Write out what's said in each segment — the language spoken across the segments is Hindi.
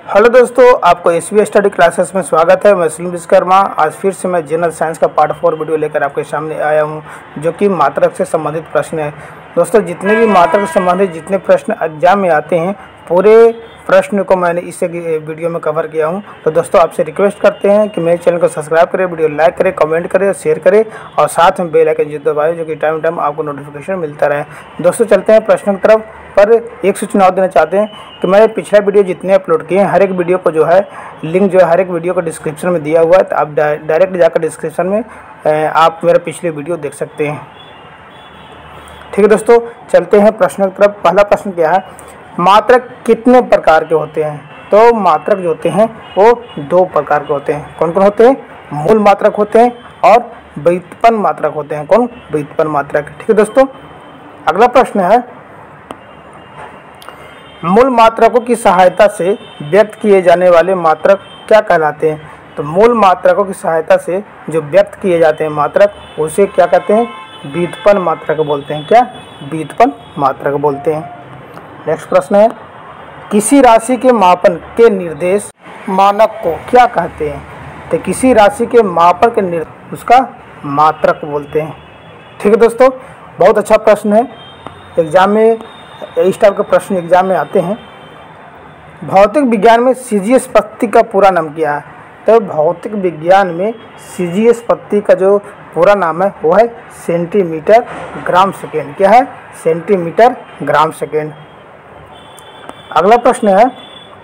हेलो दोस्तों, आपको एसबीआई स्टडी क्लासेस में स्वागत है। मैं सलीम विश्वकर्मा। आज फिर से मैं जनरल साइंस का पार्ट 4 वीडियो लेकर आपके सामने आया हूं, जो कि मात्रक से संबंधित प्रश्न है। दोस्तों, जितने भी मात्रक से संबंधित जितने प्रश्न एग्जाम में आते हैं, पूरे प्रश्न को मैंने इस वीडियो में कवर किया हूं। तो दोस्तों, आपसे रिक्वेस्ट करते हैं कि मेरे चैनल को सब्सक्राइब करें, वीडियो लाइक करें, कमेंट करें, शेयर करें और साथ में बेल आइकन जरूर दबाएं, जो कि टाइम टाइम आपको नोटिफिकेशन मिलता रहे। दोस्तों, चलते हैं प्रश्न की तरफ। पर एक सूचना और देना चाहते हैं कि मैंने पिछला वीडियो जितने अपलोड किए हैं, हर एक वीडियो को जो है लिंक जो है हर एक वीडियो को डिस्क्रिप्शन में दिया हुआ है। तो आप डायरेक्ट जाकर डिस्क्रिप्शन में आप मेरा पिछले वीडियो देख सकते हैं। ठीक है दोस्तों, चलते हैं प्रश्न की तरफ। पहला प्रश्न क्या है, मात्रक कितने प्रकार के होते हैं? तो मात्रक जो होते हैं वो दो प्रकार के होते हैं। कौन कौन होते हैं? मूल मात्रक होते हैं और व्युत्पन्न मात्रक होते हैं। कौन? व्युत्पन्न मात्रक। ठीक है दोस्तों, अगला प्रश्न है, मूल मात्रकों की सहायता से व्यक्त किए जाने वाले मात्रक क्या कहलाते हैं? तो मूल मात्रकों की सहायता से जो व्यक्त किए जाते हैं मात्रक, उसे क्या कहते हैं? व्युत्पन्न मात्रक बोलते हैं। क्या? व्युत्पन्न मात्रक बोलते हैं। नेक्स्ट प्रश्न है, किसी राशि के मापन के निर्देश मानक को क्या कहते हैं? तो किसी राशि के मापन के निर्देश उसका मात्रक बोलते हैं। ठीक है दोस्तों, बहुत अच्छा प्रश्न है। एग्जाम में इस टाइप के प्रश्न एग्जाम में आते हैं। भौतिक विज्ञान में सीजीएस पद्धति का पूरा नाम क्या है? तो भौतिक विज्ञान में सीजीएस पद्धति का जो पूरा नाम है वो है सेंटीमीटर ग्राम सेकेंड। क्या है? Centimetre gram second. अगला प्रश्न है,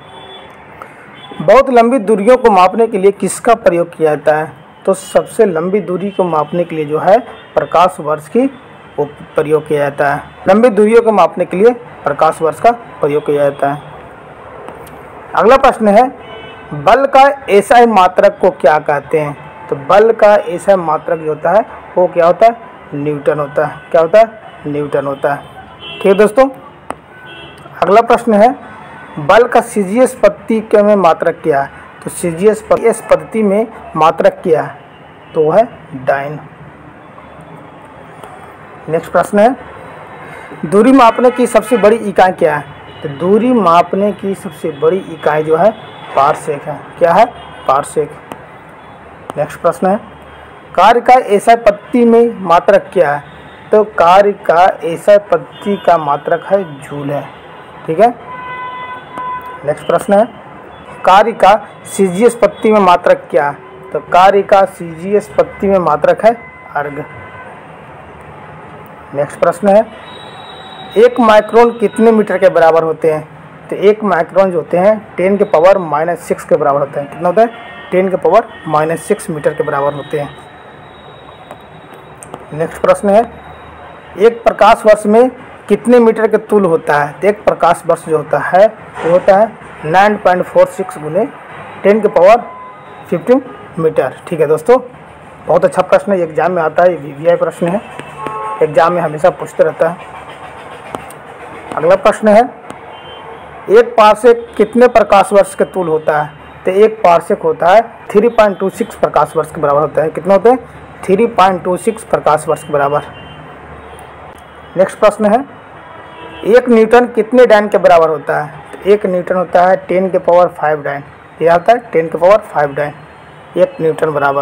बहुत लंबी दूरियों को मापने के लिए किसका प्रयोग किया जाता है? तो सबसे लंबी दूरी को मापने के लिए जो है प्रकाश वर्ष की प्रयोग किया जाता है। लंबी दूरियों को मापने के लिए प्रकाश वर्ष का प्रयोग किया जाता है। अगला प्रश्न है, बल का एसआई मात्रक को क्या कहते हैं? तो बल का एसआई मात्रक जो होता है वो क्या होता है? न्यूटन होता है। क्या होता है? न्यूटन होता है। ठीक है दोस्तों, अगला प्रश्न है, बल का सीजीएस पद्धति में मात्रक क्या है? तो सीजीएस पद्धति में मात्रक क्या है? तो वो है डाइन। नेक्स्ट प्रश्न है, दूरी मापने की सबसे बड़ी इकाई क्या है? तो दूरी मापने की सबसे बड़ी इकाई जो है पारसेक है। क्या है? पारसेक। नेक्स्ट प्रश्न है, कार्य का एसआई पद्धति में मात्रक क्या है? तो कार्य का एसआई पद्धति का मात्रक है जूल है। ठीक है। नेक्स्ट प्रश्न है, कार्य का सीजीएस पद्धति में मात्रक क्या है? तो कार्य का सीजीएस पद्धति में मात्रक है अर्ग। नेक्स्ट प्रश्न है, एक माइक्रोन कितने मीटर के बराबर होते हैं? तो एक माइक्रोन जो होते हैं 10 के पावर -6 के बराबर होते हैं। कितना होता है? 10 के पावर -6 मीटर के बराबर होते हैं। नेक्स्ट प्रश्न है, एक प्रकाश वर्ष में कितने मीटर के तुल्य होता है? तो एक प्रकाश वर्ष जो होता है वो होता है 9.46 गुने 10 के पावर 15 मीटर। ठीक है दोस्तों, बहुत अच्छा प्रश्न है, एग्जाम में आता है, वीवीआई प्रश्न है, एग्जाम में हमेशा पूछते रहता है। अगला प्रश्न है, एक पारसेक कितने प्रकाश वर्ष के तुल्य होता है? तो एक पारसेक होता है 3.26 प्रकाश वर्ष के बराबर होता है। कितना होता है? 3.26 प्रकाश वर्ष के बराबर। नेक्स्ट प्रश्न है, एक न्यूटन कितने डाइन के बराबर होता है? तो एक न्यूटन होता है 10 के पावर 5 डाइन। यह होता है 10 के पावर 5 डाइन, एक न्यूटन बराबर।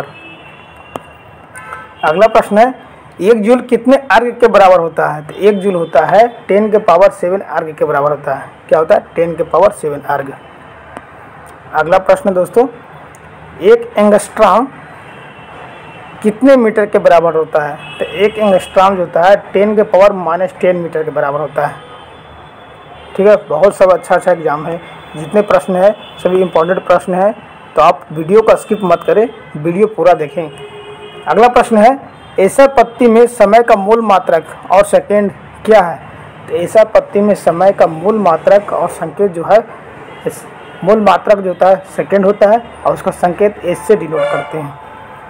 अगला प्रश्न है, एक जूल कितने अर्ग के बराबर होता है? तो एक जूल होता है 10 के पावर 7 अर्ग के बराबर होता है। क्या होता है? 10 के पावर 7 अर्ग। अगला प्रश्न दोस्तों, एक एंगस्ट्रॉम कितने मीटर के बराबर होता है? तो एक एंगस्ट्रॉम जो होता है 10 के पावर -10 मीटर के बराबर होता है। ठीक है, बहुत सब अच्छा एग्जाम है, जितने प्रश्न है सभी इंपॉर्टेंट प्रश्न है, तो आप वीडियो का स्किप मत करें, वीडियो पूरा देखें। अगला प्रश्न है, एसआई पद्धति में समय का मूल मात्रक और सेकेंड क्या है? तो एसआई पद्धति में समय का मूल मात्रक और संकेत जो है, मूल मात्रक जो होता है सेकेंड होता है और उसका संकेत एस से डिनोट करते हैं।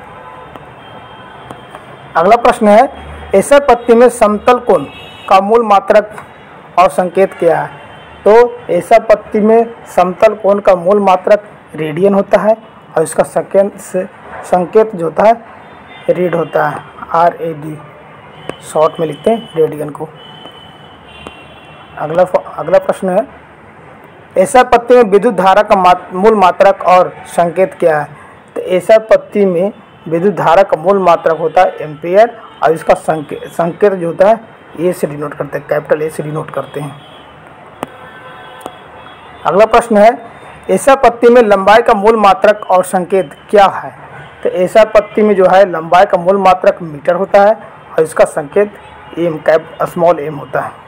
अगला प्रश्न है, एसआई पद्धति में समतल कोण का मूल मात्रक और संकेत क्या है? तो एसआई पद्धति में समतल कोण का मूल मात्रक रेडियन होता है और इसका संकेत जो होता है रीड होता है, RAD, शॉर्ट में लिखते हैं रेडियन को। अगला प्रश्न है, ऐसा पत्ती में विद्युत धारा का मूल मात्रक और संकेत क्या है? तो ऐसा पत्ती में विद्युत धारा का मूल मात्रक होता है एम्पियर और इसका संकेत जो होता है ए से डिनोट करते हैं, कैपिटल ए से डिनोट करते हैं। अगला प्रश्न है ऐसा पत्ती में लंबाई का मूल मात्रक और संकेत क्या है? तो ऐसा पत्ती में जो है लंबाई का मूल मात्रक मीटर होता है और इसका संकेत एम स्मॉल एम होता है।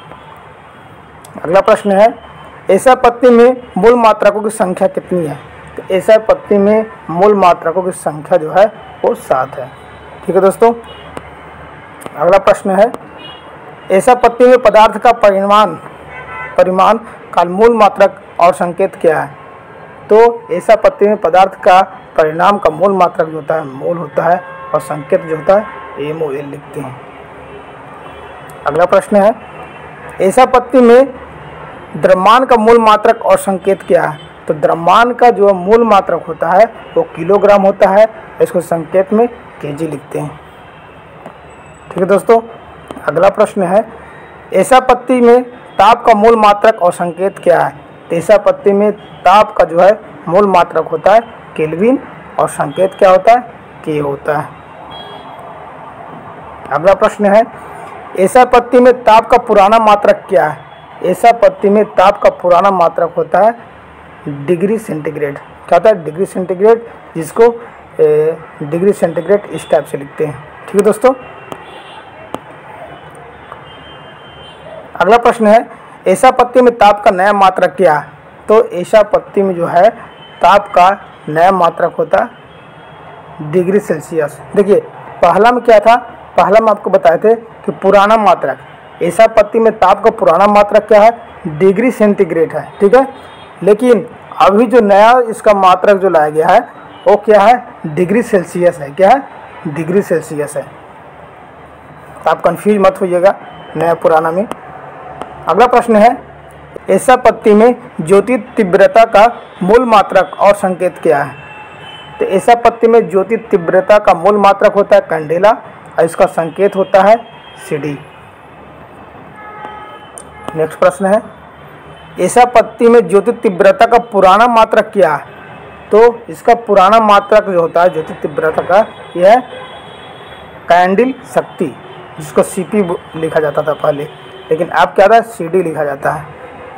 अगला प्रश्न है ऐसा पत्ती में मूल मात्रकों की संख्या कितनी है? तो ऐसा पत्ती में मूल मात्रकों की संख्या जो है वो 7 है। ठीक है दोस्तों। अगला प्रश्न है ऐसा पत्ती में पदार्थ का परिमाण का मूल मात्रक और संकेत क्या है? तो ऐसा पत्ती में पदार्थ का परिणाम का मूल मात्रक जो होता है मोल होता है और संकेत जो होता है MOL लिखते हैं। अगला प्रश्न है ऐसा पत्ती में द्रव्यमान का मूल मात्रक और संकेत क्या है? तो द्रव्यमान का जो मूल मात्रक होता है वो किलोग्राम होता है, इसको संकेत में केजी लिखते हैं। ठीक है दोस्तों। अगला प्रश्न है ऐसा पत्ती में ताप का मूल मात्रक और संकेत क्या है? तो ऐसा पत्ती में ताप का जो है मूल मात्रक होता है केल्विन और संकेत क्या होता है के होता है। अगला प्रश्न है ऐसा पत्ती में ताप का पुराना मात्रक क्या है? ऐसा पत्ती में ताप का पुराना मात्रक होता है डिग्री सेंटीग्रेड। क्या होता है? डिग्री सेंटीग्रेड, जिसको डिग्री सेंटीग्रेड इस टाइप से लिखते हैं। ठीक है दोस्तों। अगला प्रश्न है ऐसा पत्ती में ताप का नया मात्रक क्या है? तो ऐसा पत्ती में जो है ताप का नया मात्रक होता है डिग्री सेल्सियस। देखिए पहला में क्या था, पहला में आपको बताए थे कि पुराना मात्रक, ऐसा पत्ती में ताप का पुराना मात्रक क्या है? डिग्री सेंटीग्रेड है। ठीक है। लेकिन अभी जो नया इसका मात्रक जो लाया गया है वो क्या है? डिग्री सेल्सियस है। क्या है? डिग्री सेल्सियस है। तो आप कंफ्यूज मत होइएगा नया पुराना में। अगला प्रश्न है ऐसा पत्ती में ज्योति तीव्रता का मूल मात्रक और संकेत क्या है? तो ऐसा पत्ती में ज्योति तीव्रता का मूल मात्रक होता है कैंडेला और इसका संकेत होता है CD। नेक्स्ट प्रश्न है ऐसा पत्ती में ज्योति तीव्रता का पुराना मात्रक क्या है? तो इसका पुराना मात्रक जो होता है ज्योति तीव्रता का यह है कैंडल शक्ति, जिसको CP लिखा जाता था पहले, लेकिन अब क्या था CD लिखा जाता है।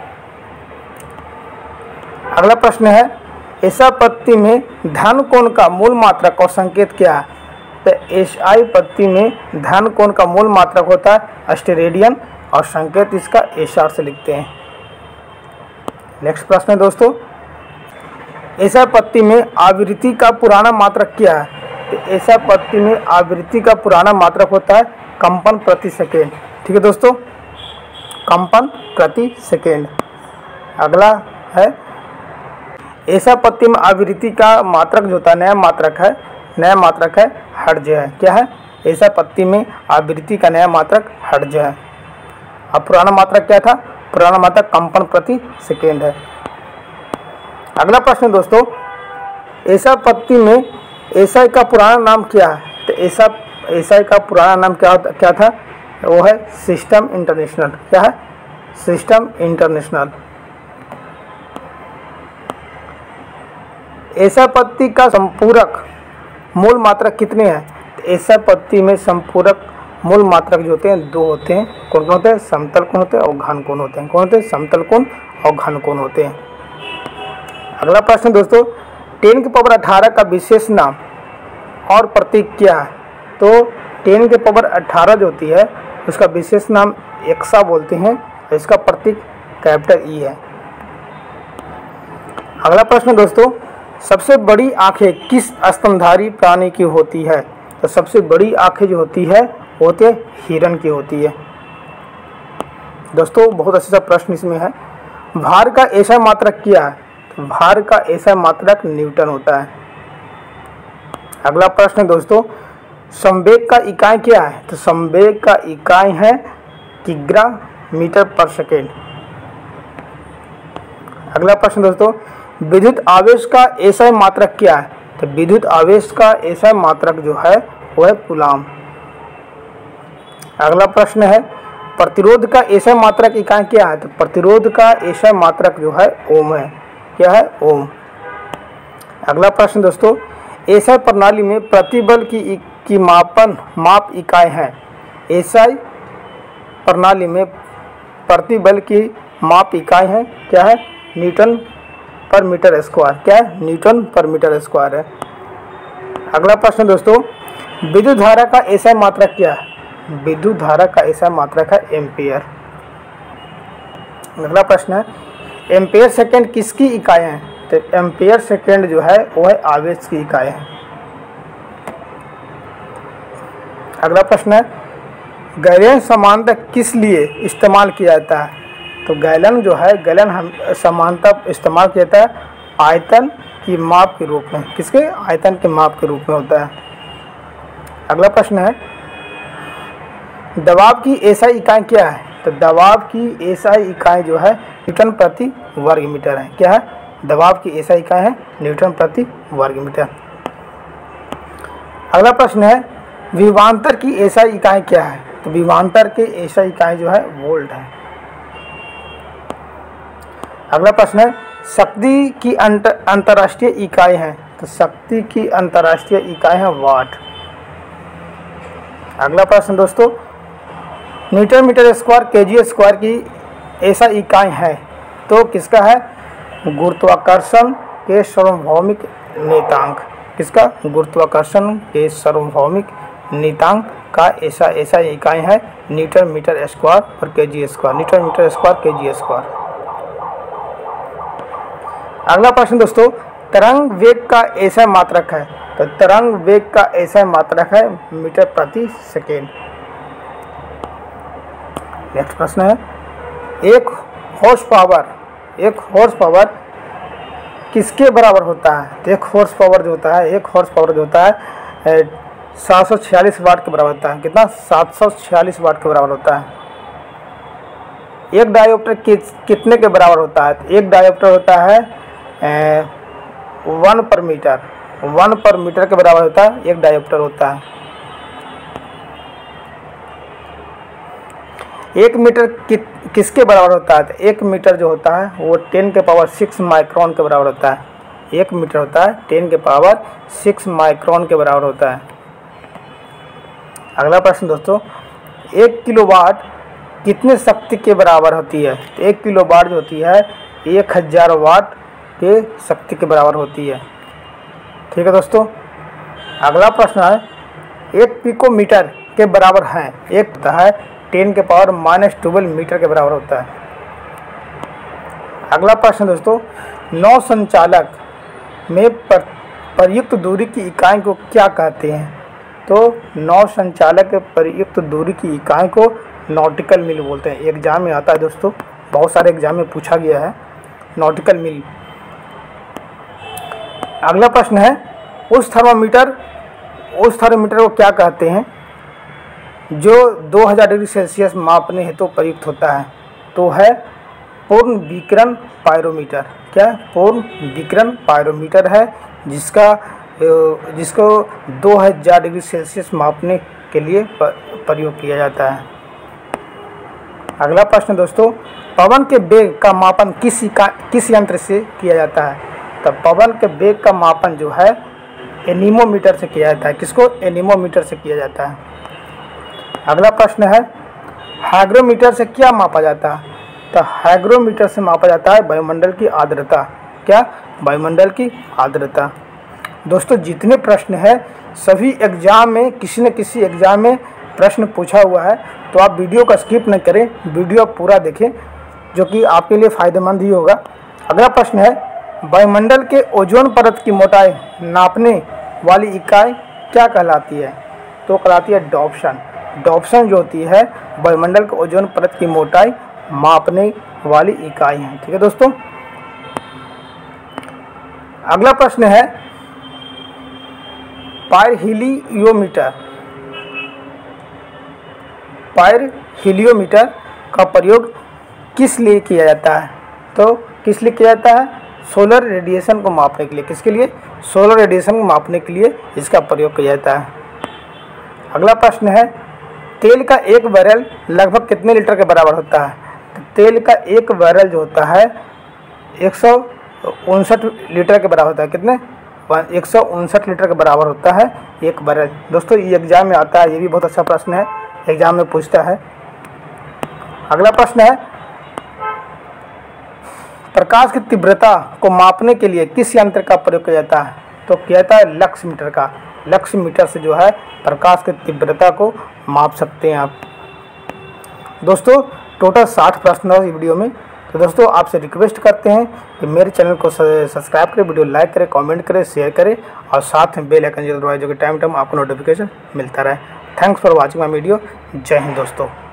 अगला प्रश्न है ऐसा पत्ती में धन कोण का मूल मात्रक और संकेत क्या है? तो SI पत्ती में धन कोण का मूल मात्रक होता है स्टेरेडियन और संकेत इसका SR से लिखते हैं। नेक्स्ट प्रश्न है दोस्तों ऐसा पत्ती में आवृत्ति का पुराना मात्रक क्या है? तो ऐसा पत्ती में आवृत्ति का पुराना मात्रक होता है कंपन प्रति सेकेंड। ठीक है दोस्तों, कंपन प्रति सेकेंड। अगला है ऐसा पत्ती में आवृत्ति का मात्रक जो होता है नया मात्रक है हर्ट्ज है। क्या है? ऐसा पत्ती में आवृत्ति का नया मात्रक हर्ट्ज है। अब पुराना मात्रक क्या था? पुराना मात्रक कंपन प्रति सेकेंड है। अगला प्रश्न दोस्तों ऐसा पत्ती में एसआई का पुराना नाम क्या है? तो एसआई का पुराना नाम क्या था? वो है सिस्टम इंटरनेशनल। क्या है? System international. ऐसा पत्ती का संपूरक मूल मात्रक कितने हैं? तो ऐसा पत्ती में संपूरक मूल मात्रक जो होते हैं 2 होते हैं। कौन कौन होते हैं? समतल कोण होते हैं और घन कोण होते हैं। कौन होते हैं? समतल कोण और घन कोण होते हैं। अगला प्रश्न दोस्तों 10 की पावर 18 का विशेष नाम और प्रतीक क्या है? तो 10 की पावर 18 जो होती है उसका विशेष नाम एक्सा बोलते हैं और इसका प्रतीक कैपिटल E है। अगला प्रश्न दोस्तों सबसे बड़ी आंखें किस स्तनधारी प्राणी की होती है? तो सबसे बड़ी आंखें जो होती है वो होती है हिरन की होती है। दोस्तों बहुत अच्छा सा प्रश्न इसमें है। भार का ऐसा मात्रक क्या है? तो भार का ऐसा मात्रक न्यूटन होता है। अगला प्रश्न दोस्तों संवेग का इकाई क्या है? तो संवेग का इकाई है किग्रा मीटर पर सेकेंड। अगला प्रश्न दोस्तों विद्युत आवेश का ऐसा मात्रक क्या है? तो विद्युत आवेश का ऐसा मात्रक जो है वो है कूलाम। अगला प्रश्न है प्रतिरोध का एसआई मात्रक इकाई क्या है? तो प्रतिरोध का एसआई मात्रक जो है ओम है। क्या है? ओम। अगला प्रश्न दोस्तों, एसआई प्रणाली में प्रतिबल की माप इकाई है। एसआई प्रणाली में प्रतिबल की माप इकाई है क्या है? न्यूटन पर मीटर स्क्वायर। क्या है? न्यूटन पर मीटर स्क्वायर है। अगला प्रश्न दोस्तों, विद्युत धारा का एसआई मात्रक क्या है? विद्युत धारा का एसआई मात्रक है एम्पियर। अगला प्रश्न है, एम्पियर सेकेंड किसकी इकाई है? तो एम्पियर सेकेंड जो है वो है आवेश की इकाई है। अगला प्रश्न है, गैलन समानता किस लिए इस्तेमाल किया जाता है? तो गैलन जो है, गैलन हम समानता इस्तेमाल किया जाता है आयतन की माप के रूप में। किसके? आयतन के माप के रूप में होता है। अगला प्रश्न है, दबाव की एसआई इकाई क्या है? तो दबाव की एसआई इकाई जो है न्यूटन प्रति वर्ग मीटर है। क्या है? दबाव की एसआई इकाई है न्यूटन प्रति वर्ग मीटर। अगला प्रश्न है, विभवांतर की एसआई इकाई क्या है? तो विभवांतर के एसआई इकाई जो है वोल्ट है। अगला प्रश्न है, शक्ति की अंतर्राष्ट्रीय इकाई है। तो शक्ति की अंतर्राष्ट्रीय इकाई है वाट। अगला प्रश्न दोस्तों, newton metre square KG square की ऐसा इकाई है तो किसका है? गुरुत्वाकर्षण के सार्वभौमिक नियतांक। किसका? गुरुत्वाकर्षण के सार्वभौमिक नियतांक का ऐसा इकाई है न्यूटन मीटर स्क्वायर और KG square. Newton metre square KG square. अगला प्रश्न दोस्तों, तरंग वेग का ऐसा मात्रक है। तो तरंग वेग का ऐसा मात्रक है मीटर प्रति सेकेंड। नेक्स्ट प्रश्न है, एक हॉर्स पावर किसके बराबर होता है? तो एक हॉर्स पावर जो होता है 746 वाट के बराबर होता है। कितना? 746 वाट के बराबर होता है। एक डायोप्टर कितने के बराबर होता है? एक डायोप्टर होता है 1 पर मीटर के बराबर होता है। एक डायोप्टर होता है। 1 मीटर किसके बराबर होता है? तो 1 मीटर जो होता है वो 10 के पावर 6 माइक्रोन के बराबर होता है। 1 मीटर होता है 10 के पावर 6 माइक्रोन के बराबर होता है। अगला प्रश्न दोस्तों, 1 किलोवाट कितने शक्ति के बराबर होती है? तो 1 किलोवाट जो होती है 1000 वाट के शक्ति के बराबर होती है। ठीक है दोस्तों। अगला प्रश्न है, 1 पिकोमीटर के बराबर है। एक होता है 10 के पावर -12 मीटर के बराबर होता है। अगला प्रश्न दोस्तों, नौ संचालक में प्रयुक्त दूरी की इकाई को क्या कहते हैं? तो नौ संचालक के प्रयुक्त दूरी की इकाई को नॉटिकल मील बोलते हैं। एग्जाम में आता है दोस्तों, बहुत सारे एग्जाम में पूछा गया है नॉटिकल मील। अगला प्रश्न है, उस थर्मामीटर को क्या कहते हैं जो 2000 डिग्री सेल्सियस मापने हेतु प्रयुक्त होता है? तो है पूर्ण विकिरण पायरोमीटर। क्या है? पूर्ण विकिरण पायरोमीटर है जिसको 2000 डिग्री सेल्सियस मापने के लिए प्रयोग किया जाता है। अगला प्रश्न दोस्तों, पवन के वेग का मापन किस यंत्र से किया जाता है? तो पवन के वेग का मापन जो है एनीमोमीटर से किया जाता है। किसको? एनीमोमीटर से किया जाता है। अगला प्रश्न है, हाइग्रोमीटर से क्या मापा जाता है? तो हाइग्रोमीटर से मापा जाता है वायुमंडल की आर्द्रता। क्या? वायुमंडल की आर्द्रता। दोस्तों जितने प्रश्न है सभी एग्जाम में किसी न किसी एग्जाम में प्रश्न पूछा हुआ है, तो आप वीडियो का स्किप न करें, वीडियो पूरा देखें जो कि आपके लिए फ़ायदेमंद ही होगा। अगला प्रश्न है, वायुमंडल के ओजोन परत की मोटाई नापने वाली इकाई क्या कहलाती है? तो कहलाती है डॉप्सन। डॉप्सन जो होती है वायुमंडल के ओजोन परत की मोटाई मापने वाली इकाई है। ठीक है दोस्तों। अगला प्रश्न है, पायरहीलियोमीटर का प्रयोग किस लिए किया जाता है? तो किस लिए किया जाता है? सोलर रेडिएशन को मापने के लिए। किसके लिए? सोलर रेडिएशन को मापने के लिए इसका प्रयोग किया जाता है। अगला प्रश्न है, तेल का एक बैरल लगभग कितने लीटर के बराबर होता है? तो तेल का एक बैरल जो होता है 159 लीटर के बराबर होता है। कितने? 159 लीटर के बराबर होता है एक बैरल। दोस्तों ये एग्जाम में आता है, ये भी बहुत अच्छा प्रश्न है, एग्जाम में पूछता है। अगला प्रश्न है, प्रकाश की तीव्रता को मापने के लिए किस यंत्र का प्रयोग किया जाता है? तो किया जाता है लक्स मीटर का। लक्स मीटर से जो है प्रकाश की तीव्रता को माप सकते हैं आप। दोस्तों टोटल 60 प्रश्न है इस वीडियो में। तो दोस्तों आपसे रिक्वेस्ट करते हैं कि मेरे चैनल को सब्सक्राइब करें, वीडियो लाइक करें, कमेंट करें, शेयर करें और साथ में बेल आइकन जरूर दबाएं, जो कि टाइम आपको नोटिफिकेशन मिलता रहे। Thanks for watching my video. जय हिंद दोस्तों।